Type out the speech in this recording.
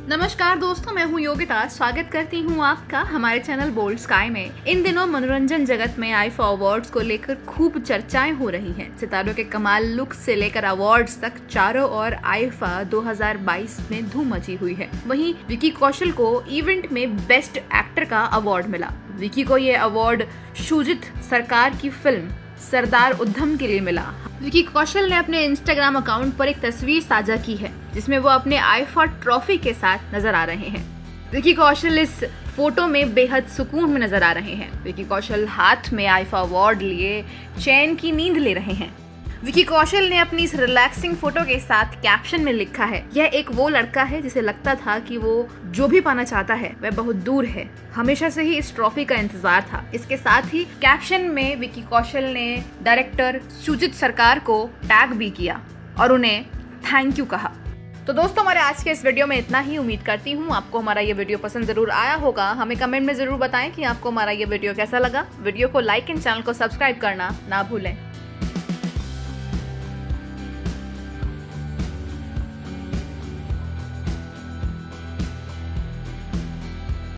नमस्कार दोस्तों, मैं हूँ योगिता। स्वागत करती हूँ आपका हमारे चैनल बोल्ड स्काई में। इन दिनों मनोरंजन जगत में आईफा अवार्ड्स को लेकर खूब चर्चाएं हो रही हैं। सितारों के कमाल लुक से लेकर अवार्ड्स तक चारों ओर आईफा 2022 में धूम मची हुई है। वहीं विकी कौशल को इवेंट में बेस्ट एक्टर का अवार्ड मिला। विकी को ये अवार्ड शुजित सरकार की फिल्म सरदार उधम के लिए मिला। विकी कौशल ने अपने इंस्टाग्राम अकाउंट पर एक तस्वीर साझा की है जिसमें वो अपने आईफा ट्रॉफी के साथ नजर आ रहे हैं। विकी कौशल इस फोटो में बेहद सुकून में नजर आ रहे हैं। विकी कौशल हाथ में आईफा अवार्ड लिए चैन की नींद ले रहे हैं। विकी कौशल ने अपनी इस रिलैक्सिंग फोटो के साथ कैप्शन में लिखा है, यह एक वो लड़का है जिसे लगता था कि वो जो भी पाना चाहता है वह बहुत दूर है। हमेशा से ही इस ट्रॉफी का इंतजार था। इसके साथ ही कैप्शन में विकी कौशल ने डायरेक्टर शुजित सरकार को टैग भी किया और उन्हें थैंक यू कहा। तो दोस्तों, हमारे आज के इस वीडियो में इतना ही। उम्मीद करती हूँ आपको हमारा ये वीडियो पसंद जरूर आया होगा। हमें कमेंट में जरूर बताएं कि आपको हमारा ये वीडियो कैसा लगा। वीडियो को लाइक एंड चैनल को सब्सक्राइब करना ना भूलें।